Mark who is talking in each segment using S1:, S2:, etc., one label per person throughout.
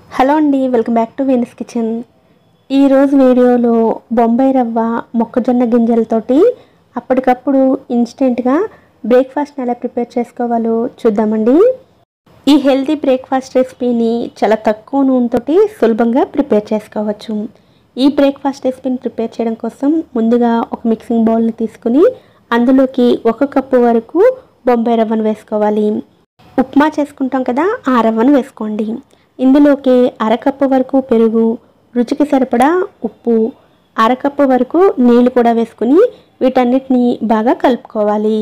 S1: Hello అండి, welcome back to Venus kitchen. ఈరోజు వీడియోలో బొంబాయి రవ్వ మొక్కజొన్న గింజలతోటి అప్పటికప్పుడు ఇన్స్టెంట్గా బ్రేక్ఫాస్ట్ని ఎలా ప్రిపేర్ చేసుకోవాలో చూద్దామండి. ఈ హెల్తీ బ్రేక్ఫాస్ట్ రెసిపీని చాలా తక్కువ నూనెతోటి సులభంగా ప్రిపేర్ చేసుకోవచ్చు. ఈ బ్రేక్ఫాస్ట్ రెసిపీని ప్రిపేర్ చేయడం కోసం ముందుగా ఒక మిక్సింగ్ బౌల్ని తీసుకుని అందులోకి 1 కప్పు వరకు బొంబాయి రవ్వను వేసుకోవాలి. ఉప్మా చేసుకుంటాం కదా, ఆ రవ్వను వేసుకోండి. ఇందులోకి 1/2 కప్పు వరకు పెరుగు, రుచికి సరిపడా ఉప్పు, 1/2 కప్పు వరకు నీళ్ళు కూడా వేసుకుని వీటన్నిటిని బాగా కలుపుకోవాలి.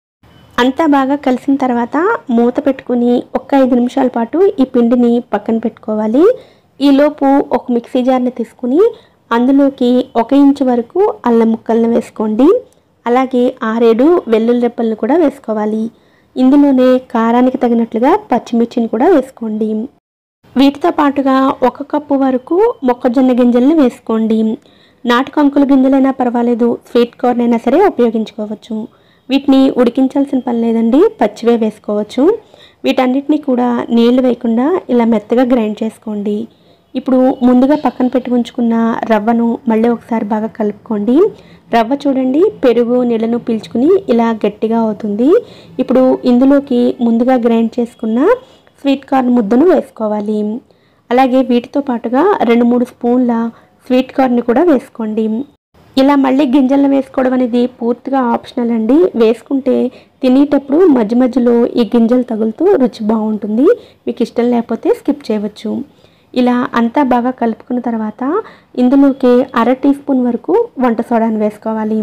S1: అంతా బాగా కలిసిన తర్వాత మూత పెట్టుకుని ఒక 5 నిమిషాల పాటు ఈ పిండిని పక్కన పెట్టుకోవాలి. ఈలోపు ఒక మిక్సీ జార్ని తీసుకుని అందులోకి 1 ఇంచు వరకు అల్లం ముక్కలను వేసుకోండి. అలాగే 6-7 వెల్లుల్లి రెబ్బలను కూడా వేసుకోవాలి. ఇందులోనే కారానికి తగినట్లుగా పచ్చిమిర్చిని కూడా వేసుకోండి. వీటితో పాటుగా 1 కప్పు వరకు మొక్కజొన్న గింజలను వేసుకోండి. నాటు కంకుల గింజలైనా పర్వాలేదు, స్వీట్ కార్న్ అయినా సరే ఉపయోగించుకోవచ్చు. వీటిని ఉడికించాల్సిన పని లేదండి, పచ్చివే వేసుకోవచ్చు. వీటన్నిటిని కూడా నీళ్లు వేయకుండా ఇలా మెత్తగా గ్రైండ్ చేసుకోండి. ఇప్పుడు ముందుగా పక్కన పెట్టి ఉంచుకున్న రవ్వను మళ్ళీ ఒకసారి బాగా కలుపుకోండి. రవ్వ చూడండి, పెరుగు నీళ్ళను పీల్చుకుని ఇలా గట్టిగా అవుతుంది. ఇప్పుడు ఇందులోకి ముందుగా గ్రైండ్ చేసుకున్న స్వీట్ కార్న్ ముద్దను వేసుకోవాలి. అలాగే వీటితో పాటుగా 2-3 స్పూన్ల స్వీట్ కార్న్ కూడా వేసుకోండి. ఇలా మళ్ళీ గింజలను వేసుకోవడం అనేది పూర్తిగా ఆప్షనల్ అండి. వేసుకుంటే తినేటప్పుడు మధ్య మధ్యలో ఈ గింజలు తగులుతూ రుచి బాగుంటుంది. మీకు ఇష్టం లేకపోతే స్కిప్ చేయవచ్చు. ఇలా అంతా బాగా కలుపుకున్న తర్వాత ఇందులోకి 1/2 టీ స్పూన్ వరకు వంట సోడాను వేసుకోవాలి.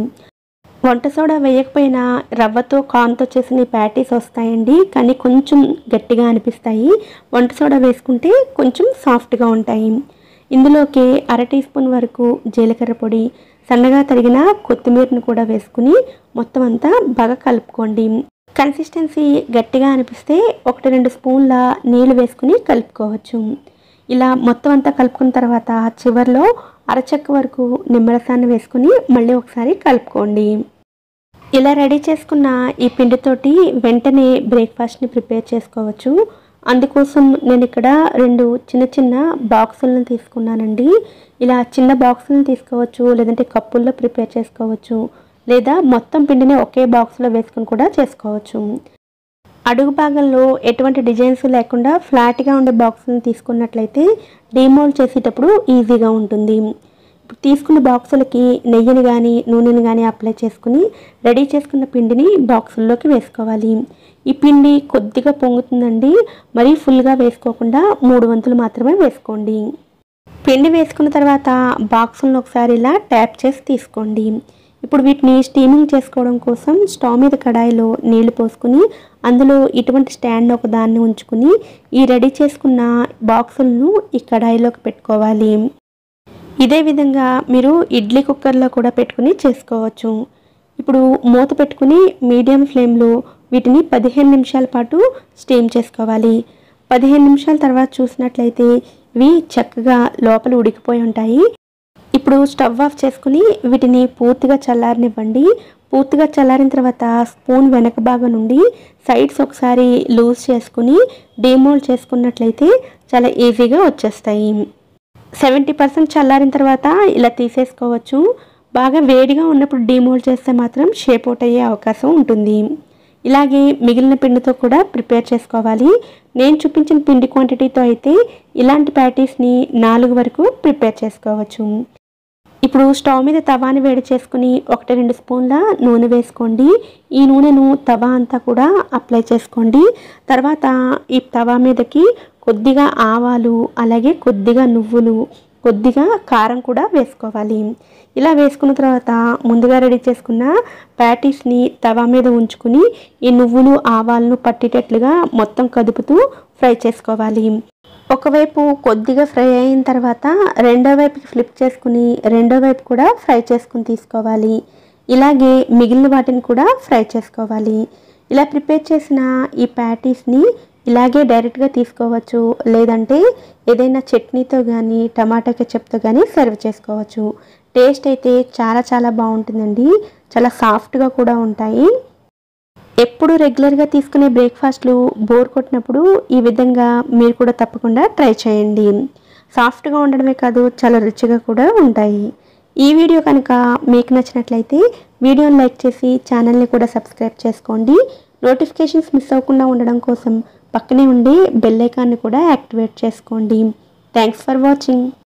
S1: వంట సోడా వేయకపోయినా రవ్వతో కార్న్తో చేసిన ప్యాటీస్ వస్తాయండి, కానీ కొంచెం గట్టిగా అనిపిస్తాయి. వంట సోడా వేసుకుంటే కొంచెం సాఫ్ట్గా ఉంటాయి. ఇందులోకి 1/2 టీ స్పూన్ వరకు జీలకర్ర పొడి, సన్నగా తరిగిన కొత్తిమీరను కూడా వేసుకుని మొత్తం అంతా బాగా కలుపుకోండి. కన్సిస్టెన్సీ గట్టిగా అనిపిస్తే 1-2 స్పూన్ల నీళ్ళు వేసుకుని కలుపుకోవచ్చు. ఇలా మొత్తం అంతా కలుపుకున్న తర్వాత చివరిలో అరచెక్క వరకు నిమ్మరసాన్ని వేసుకుని మళ్ళీ ఒకసారి కలుపుకోండి. ఇలా రెడీ చేసుకున్న ఈ పిండితోటి వెంటనే బ్రేక్ఫాస్ట్ని ప్రిపేర్ చేసుకోవచ్చు. అందుకోసం నేను ఇక్కడ 2 చిన్న చిన్న బాక్సులను తీసుకున్నానండి. ఇలా చిన్న బాక్సులను తీసుకోవచ్చు, లేదంటే కప్పుల్లో ప్రిపేర్ చేసుకోవచ్చు, లేదా మొత్తం పిండిని ఒకే బాక్స్లో వేసుకుని కూడా చేసుకోవచ్చు. అడుగు భాగంలో ఎటువంటి డిజైన్స్ లేకుండా ఫ్లాట్గా ఉండే బాక్సులను తీసుకున్నట్లయితే డీమోల్డ్ చేసేటప్పుడు ఈజీగా ఉంటుంది. ఇప్పుడు తీసుకున్న బాక్సులకి నెయ్యిని కానీ నూనెని కానీ అప్లై చేసుకుని రెడీ చేసుకున్న పిండిని బాక్సుల్లోకి వేసుకోవాలి. ఈ పిండి కొద్దిగా పొంగుతుందండి, మరీ ఫుల్గా వేసుకోకుండా 3 వంతులు మాత్రమే వేసుకోండి. పిండి వేసుకున్న తర్వాత బాక్సులను ఒకసారి ఇలా ట్యాప్ చేసి తీసుకోండి. ఇప్పుడు వీటిని స్టీమింగ్ చేసుకోవడం కోసం స్టవ్ మీద కడాయిలో నీళ్లు పోసుకుని అందులో ఇటువంటి స్టాండ్ ఒక దాన్ని ఉంచుకుని ఈ రెడీ చేసుకున్న బాక్సులను ఈ కడాయిలోకి పెట్టుకోవాలి. ఇదే విధంగా మీరు ఇడ్లీ కుక్కర్లో కూడా పెట్టుకుని చేసుకోవచ్చు. ఇప్పుడు మూత పెట్టుకుని మీడియం ఫ్లేమ్లో వీటిని 15 నిమిషాల పాటు స్టీమ్ చేసుకోవాలి. 15 నిమిషాల తర్వాత చూసినట్లయితే ఇవి చక్కగా లోపల ఉడికిపోయి ఉంటాయి. ఇప్పుడు స్టవ్ ఆఫ్ చేసుకుని వీటిని పూర్తిగా చల్లారనివ్వండి. పూర్తిగా చల్లారిన తర్వాత స్పూన్ వెనక భాగం నుండి సైడ్స్ ఒకసారి లూజ్ చేసుకుని డీమోల్డ్ చేసుకున్నట్లయితే చాలా ఈజీగా వచ్చేస్తాయి. 70% చల్లారిన తర్వాత ఇలా తీసేసుకోవచ్చు. బాగా వేడిగా ఉన్నప్పుడు డీమోల్డ్ చేస్తే మాత్రం షేప్ అవుట్ అయ్యే అవకాశం ఉంటుంది. ఇలాగే మిగిలిన పిండితో కూడా ప్రిపేర్ చేసుకోవాలి. నేను చూపించిన పిండి క్వాంటిటీతో అయితే ఇలాంటి ప్యాటీస్ని 4 వరకు ప్రిపేర్ చేసుకోవచ్చు. ఇప్పుడు స్టవ్ మీద తవాని వేడి చేసుకుని 1-2 స్పూన్ల నూనె వేసుకోండి. ఈ నూనెను తవా అంతా కూడా అప్లై చేసుకోండి. తర్వాత ఈ తవా మీదకి కొద్దిగా ఆవాలు, అలాగే కొద్దిగా నువ్వులు, కొద్దిగా కారం కూడా వేసుకోవాలి. ఇలా వేసుకున్న తర్వాత ముందుగా రెడీ చేసుకున్న ప్యాటీస్ని తవా మీద ఉంచుకుని ఈ నువ్వులు ఆవాలను పట్టేటట్లుగా మొత్తం కదుపుతూ ఫ్రై చేసుకోవాలి. ఒకవైపు కొద్దిగా ఫ్రై అయిన తర్వాత రెండో వైపుకి ఫ్లిప్ చేసుకుని రెండో వైపు కూడా ఫ్రై చేసుకుని తీసుకోవాలి. ఇలాగే మిగిలిన వాటిని కూడా ఫ్రై చేసుకోవాలి. ఇలా ప్రిపేర్ చేసిన ఈ ప్యాటీస్ని ఇలాగే డైరెక్ట్గా తీసుకోవచ్చు, లేదంటే ఏదైనా చట్నీతో కానీ టమాటా కెచప్తో కానీ సర్వ్ చేసుకోవచ్చు. టేస్ట్ అయితే చాలా చాలా బాగుంటుందండి. చాలా సాఫ్ట్గా కూడా ఉంటాయి. ఎప్పుడు రెగ్యులర్గా తీసుకునే బ్రేక్ఫాస్ట్లు బోర్ కొట్టినప్పుడు ఈ విధంగా మీరు కూడా తప్పకుండా ట్రై చేయండి. సాఫ్ట్గా ఉండడమే కాదు, చాలా రుచిగా కూడా ఉంటాయి. ఈ వీడియో కనుక మీకు నచ్చినట్లయితే వీడియోని లైక్ చేసి ఛానల్ని కూడా సబ్స్క్రైబ్ చేసుకోండి. నోటిఫికేషన్స్ మిస్ అవ్వకుండా ఉండడం కోసం పక్కనే ఉండి బెల్ ఐకాన్ని కూడా యాక్టివేట్ చేసుకోండి. Thanks for watching.